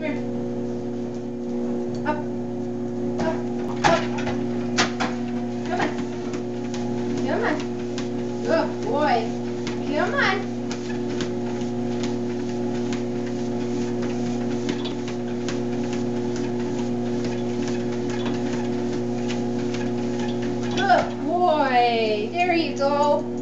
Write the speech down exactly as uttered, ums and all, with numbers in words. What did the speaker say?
here. Up. Up. Up. Come on. Come on. Good boy. Come on. Good boy. There you go.